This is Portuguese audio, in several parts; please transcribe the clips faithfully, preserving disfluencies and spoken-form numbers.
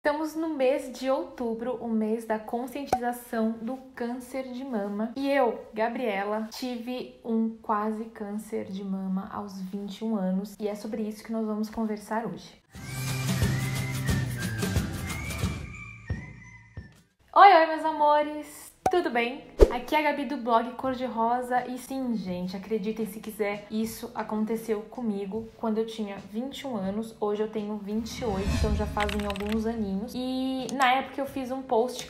Estamos no mês de outubro, o mês da conscientização do câncer de mama. E eu, Gabriela, tive um quase câncer de mama aos vinte e um anos. E é sobre isso que nós vamos conversar hoje. Oi, oi, meus amores! Tudo bem? Aqui é a Gabi do blog Cor de Rosa e sim, gente, acreditem se quiser, isso aconteceu comigo quando eu tinha vinte e um anos, hoje eu tenho vinte e oito, então já fazem alguns aninhos. E na época eu fiz um post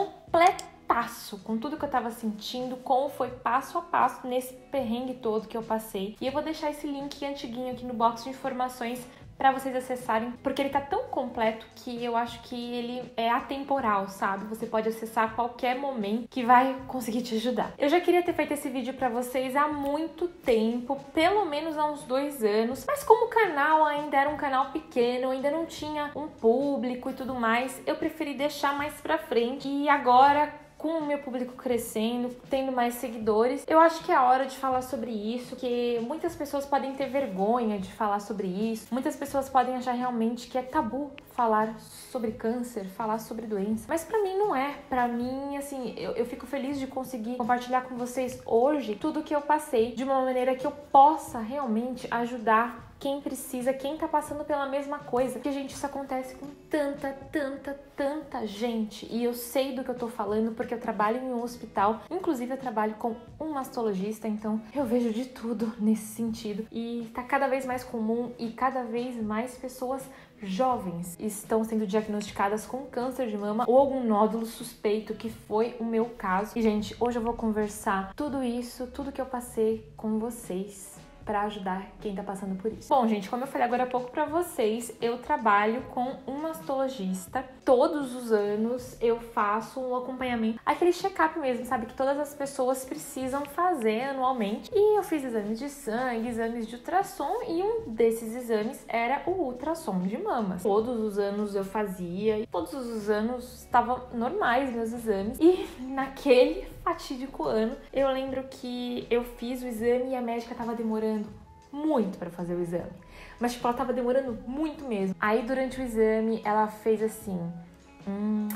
completaço com tudo que eu tava sentindo, como foi passo a passo nesse perrengue todo que eu passei. E eu vou deixar esse link antiguinho aqui no box de informações pra vocês acessarem, porque ele tá tão completo que eu acho que ele é atemporal, sabe? Você pode acessar a qualquer momento que vai conseguir te ajudar. Eu já queria ter feito esse vídeo pra vocês há muito tempo, pelo menos há uns dois anos, mas como o canal ainda era um canal pequeno, ainda não tinha um público e tudo mais, eu preferi deixar mais pra frente. E agora, com o meu público crescendo, tendo mais seguidores, eu acho que é a hora de falar sobre isso, que muitas pessoas podem ter vergonha de falar sobre isso, muitas pessoas podem achar realmente que é tabu falar sobre câncer, falar sobre doença, mas pra mim não é. Pra mim, assim, eu, eu fico feliz de conseguir compartilhar com vocês hoje tudo que eu passei, de uma maneira que eu possa realmente ajudar quem precisa, quem tá passando pela mesma coisa. Porque, gente, isso acontece com tanta, tanta, tanta gente. E eu sei do que eu tô falando porque eu trabalho em um hospital. Inclusive, eu trabalho com um mastologista, então eu vejo de tudo nesse sentido. E tá cada vez mais comum e cada vez mais pessoas jovens estão sendo diagnosticadas com câncer de mama ou algum nódulo suspeito, que foi o meu caso. E, gente, hoje eu vou conversar tudo isso, tudo que eu passei com vocês, para ajudar quem tá passando por isso. Bom, gente, como eu falei agora há pouco pra vocês, eu trabalho com um mastologista. Todos os anos eu faço um acompanhamento, aquele check-up mesmo, sabe? Que todas as pessoas precisam fazer anualmente. E eu fiz exames de sangue, exames de ultrassom, e um desses exames era o ultrassom de mamas. Todos os anos eu fazia, e todos os anos estavam normais meus exames. E naquele fatídico ano, eu lembro que eu fiz o exame e a médica tava demorando muito pra fazer o exame. Mas, tipo, ela tava demorando muito mesmo. Aí, durante o exame, ela fez assim: Hum,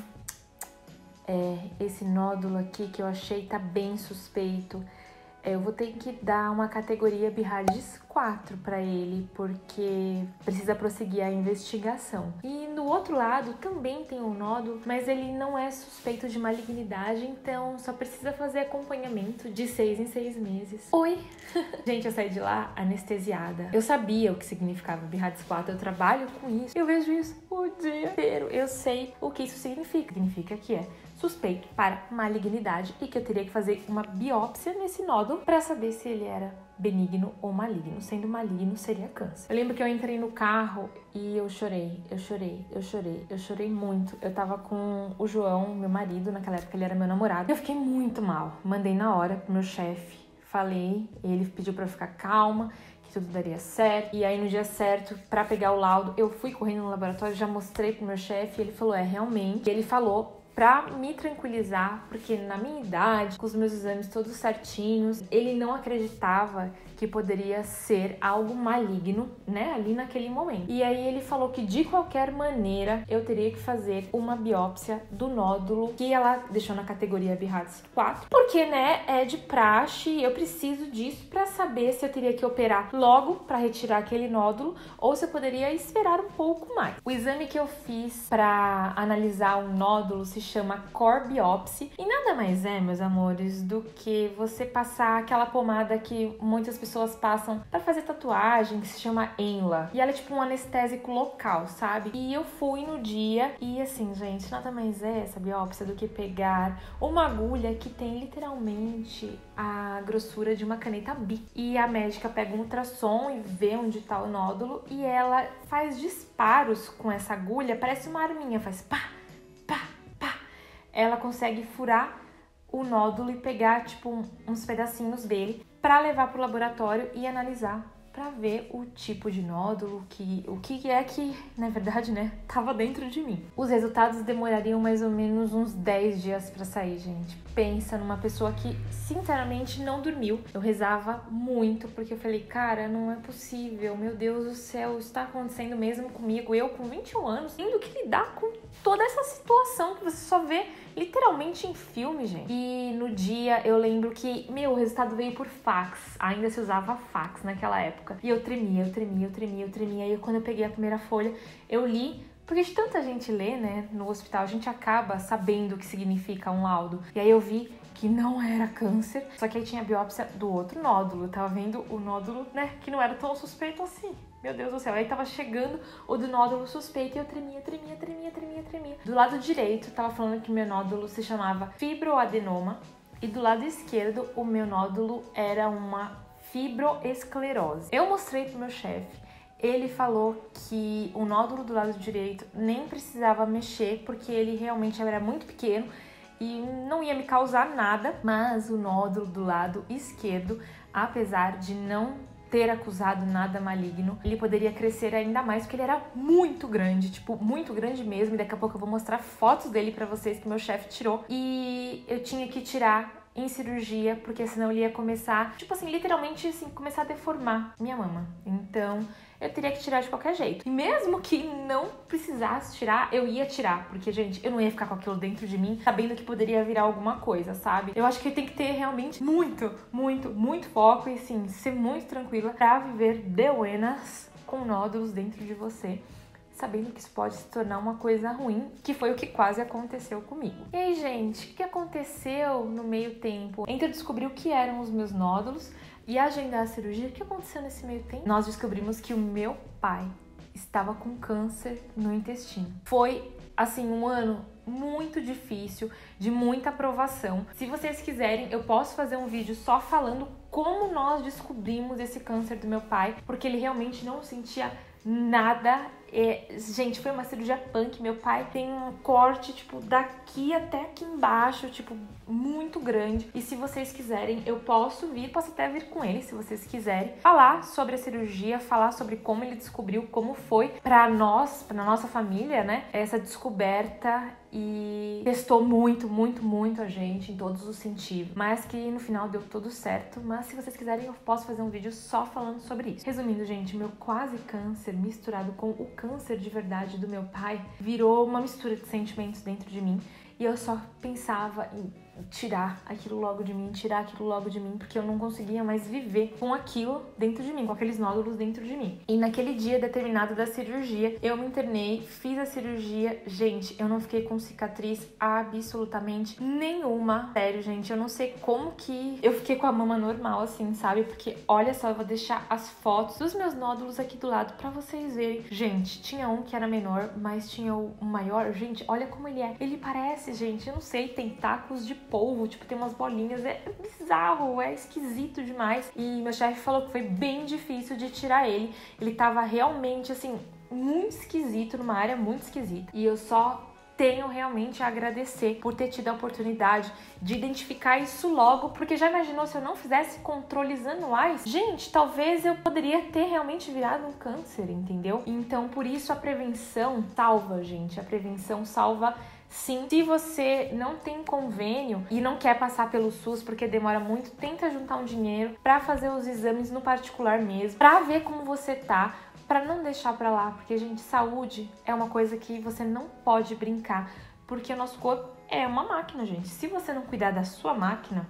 é, esse nódulo aqui que eu achei tá bem suspeito. Eu vou ter que dar uma categoria BIRADS quatro para ele, porque precisa prosseguir a investigação. E no outro lado também tem um nódulo, mas ele não é suspeito de malignidade, então só precisa fazer acompanhamento de seis em seis meses. Oi! Gente, eu saí de lá anestesiada. Eu sabia o que significava BIRADS quatro, eu trabalho com isso, eu vejo isso o dia inteiro. Eu sei o que isso significa. Significa que é suspeito para malignidade e que eu teria que fazer uma biópsia nesse nódulo para saber se ele era benigno ou maligno. Sendo maligno, seria câncer. Eu lembro que eu entrei no carro e eu chorei, eu chorei, eu chorei, eu chorei muito. Eu tava com o João, meu marido, naquela época ele era meu namorado. Eu fiquei muito mal. Mandei na hora pro meu chefe, falei, ele pediu pra eu ficar calma, que tudo daria certo. E aí no dia certo, pra pegar o laudo, eu fui correndo no laboratório, já mostrei pro meu chefe, e ele falou, é, realmente. E ele falou pra me tranquilizar, porque na minha idade, com os meus exames todos certinhos, ele não acreditava que poderia ser algo maligno, né, ali naquele momento. E aí ele falou que de qualquer maneira eu teria que fazer uma biópsia do nódulo, que ela deixou na categoria BIRADS quatro, porque, né, é de praxe, eu preciso disso pra saber se eu teria que operar logo pra retirar aquele nódulo ou se eu poderia esperar um pouco mais. O exame que eu fiz pra analisar o nódulo se chama Core Biopsy, e nada mais é, meus amores, do que você passar aquela pomada que muitas pessoas passam pra fazer tatuagem, que se chama Enla, e ela é tipo um anestésico local, sabe? E eu fui no dia e, assim, gente, nada mais é essa biópsia do que pegar uma agulha que tem literalmente a grossura de uma caneta Bic, e a médica pega um ultrassom e vê onde tá o nódulo, e ela faz disparos com essa agulha, parece uma arminha, faz pá, pá, pá. Ela consegue furar o nódulo e pegar, tipo, uns pedacinhos dele para levar pro laboratório e analisar pra ver o tipo de nódulo, que, o que é que, na verdade, né, tava dentro de mim. Os resultados demorariam mais ou menos uns dez dias pra sair, gente. Pensa numa pessoa que, sinceramente, não dormiu. Eu rezava muito, porque eu falei, cara, não é possível, meu Deus do céu, isso tá acontecendo mesmo comigo. Eu, com vinte e um anos, tendo que lidar com toda essa situação que você só vê literalmente em filme, gente. E no dia eu lembro que, meu, o resultado veio por fax. Ainda se usava fax naquela época. E eu tremia, eu tremia, eu tremia, eu tremia. E quando eu peguei a primeira folha, eu li. Porque de tanta gente lê, né, no hospital, a gente acaba sabendo o que significa um laudo. E aí eu vi que não era câncer, só que aí tinha a biópsia do outro nódulo. Eu tava vendo o nódulo, né, que não era tão suspeito assim. Meu Deus do céu. Aí tava chegando o do nódulo suspeito e eu tremia, tremia, tremia, tremia, tremia. Do lado direito, tava falando que meu nódulo se chamava fibroadenoma. E do lado esquerdo, o meu nódulo era uma fibroesclerose. Eu mostrei pro meu chefe. Ele falou que o nódulo do lado direito nem precisava mexer, porque ele realmente era muito pequeno e não ia me causar nada. Mas o nódulo do lado esquerdo, apesar de não ter acusado nada maligno, ele poderia crescer ainda mais, porque ele era muito grande, tipo, muito grande mesmo. E daqui a pouco eu vou mostrar fotos dele pra vocês que meu chefe tirou. E eu tinha que tirar em cirurgia, porque senão ele ia começar, tipo assim, literalmente assim, começar a deformar minha mama. Então eu teria que tirar de qualquer jeito. E mesmo que não precisasse tirar, eu ia tirar. Porque, gente, eu não ia ficar com aquilo dentro de mim, sabendo que poderia virar alguma coisa, sabe? Eu acho que tem que ter realmente muito, muito, muito foco e, sim, ser muito tranquila pra viver de buenas com nódulos dentro de você, sabendo que isso pode se tornar uma coisa ruim, que foi o que quase aconteceu comigo. E aí, gente, o que aconteceu no meio tempo entre eu descobrir o que eram os meus nódulos e agendar a cirurgia? O que aconteceu nesse meio tempo? Nós descobrimos que o meu pai estava com câncer no intestino. Foi, assim, um ano muito difícil, de muita provação. Se vocês quiserem, eu posso fazer um vídeo só falando como nós descobrimos esse câncer do meu pai, porque ele realmente não sentia nada. É, gente, foi uma cirurgia punk. Meu pai tem um corte, tipo, daqui até aqui embaixo, tipo, muito grande. E se vocês quiserem, eu posso vir, posso até vir com ele, se vocês quiserem, falar sobre a cirurgia, falar sobre como ele descobriu, como foi pra nós, pra nossa família, né, essa descoberta. E testou muito, muito, muito a gente em todos os sentidos, mas que no final deu tudo certo. Mas se vocês quiserem, eu posso fazer um vídeo só falando sobre isso. Resumindo, gente, meu quase câncer misturado com o câncer de verdade do meu pai virou uma mistura de sentimentos dentro de mim. E eu só pensava em tirar aquilo logo de mim, tirar aquilo logo de mim, porque eu não conseguia mais viver com aquilo dentro de mim, com aqueles nódulos dentro de mim. E naquele dia determinado da cirurgia, eu me internei, fiz a cirurgia. Gente, eu não fiquei com cicatriz absolutamente nenhuma. Sério, gente, eu não sei como que eu fiquei com a mama normal, assim, sabe? Porque, olha só, eu vou deixar as fotos dos meus nódulos aqui do lado pra vocês verem. Gente, tinha um que era menor, mas tinha o maior. Gente, olha como ele é. Ele parece, gente, eu não sei, tentáculos de polvo, tipo, tem umas bolinhas, é bizarro, é esquisito demais. E meu chefe falou que foi bem difícil de tirar ele. Ele tava realmente, assim, muito esquisito, numa área muito esquisita. E eu só tenho realmente a agradecer por ter tido a oportunidade de identificar isso logo, porque já imaginou se eu não fizesse controles anuais? Gente, talvez eu poderia ter realmente virado um câncer, entendeu? Então, por isso a prevenção salva, gente. A prevenção salva sim. Se você não tem convênio e não quer passar pelo SUS porque demora muito, tenta juntar um dinheiro pra fazer os exames no particular mesmo, pra ver como você tá, pra não deixar pra lá, porque, gente, saúde é uma coisa que você não pode brincar, porque o nosso corpo é uma máquina, gente. Se você não cuidar da sua máquina,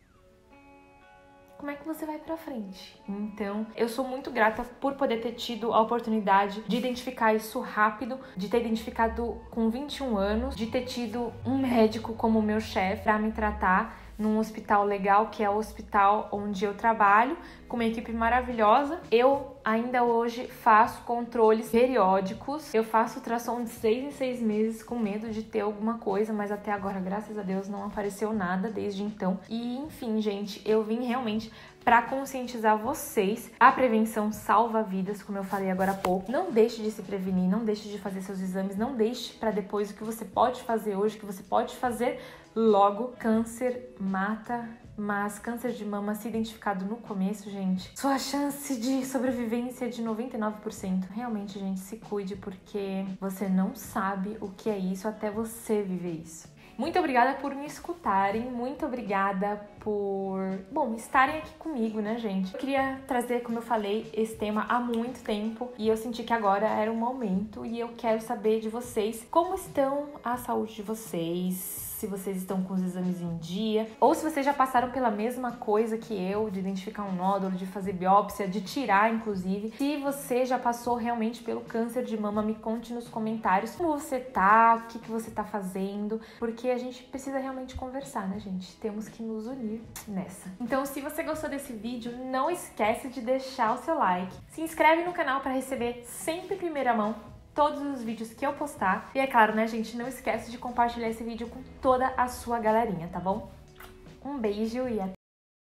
como é que você vai pra frente? Então, eu sou muito grata por poder ter tido a oportunidade de identificar isso rápido, de ter identificado com vinte e um anos, de ter tido um médico como meu chefe pra me tratar num hospital legal, que é o hospital onde eu trabalho, com uma equipe maravilhosa. Eu ainda hoje faço controles periódicos, eu faço ultrassom de seis em seis meses com medo de ter alguma coisa, mas até agora, graças a Deus, não apareceu nada desde então. E enfim, gente, eu vim realmente para conscientizar vocês. A prevenção salva vidas, como eu falei agora há pouco. Não deixe de se prevenir, não deixe de fazer seus exames, não deixe para depois o que você pode fazer hoje, o que você pode fazer logo. Câncer mata mas câncer de mama se identificado no começo, gente, sua chance de sobrevivência é de noventa e nove por cento. Realmente, gente, se cuide, porque você não sabe o que é isso até você viver isso. Muito obrigada por me escutarem, muito obrigada por, bom, estarem aqui comigo, né, gente? Eu queria trazer, como eu falei, esse tema há muito tempo e eu senti que agora era o momento e eu quero saber de vocês como estão a saúde de vocês, se vocês estão com os exames em dia, ou se vocês já passaram pela mesma coisa que eu, de identificar um nódulo, de fazer biópsia, de tirar, inclusive. Se você já passou realmente pelo câncer de mama, me conte nos comentários como você tá, o que, que você tá fazendo, porque a gente precisa realmente conversar, né, gente? Temos que nos unir nessa. Então, se você gostou desse vídeo, não esquece de deixar o seu like. Se inscreve no canal para receber sempre em primeira mão todos os vídeos que eu postar. E é claro, né, gente, não esquece de compartilhar esse vídeo com toda a sua galerinha, tá bom? Um beijo e até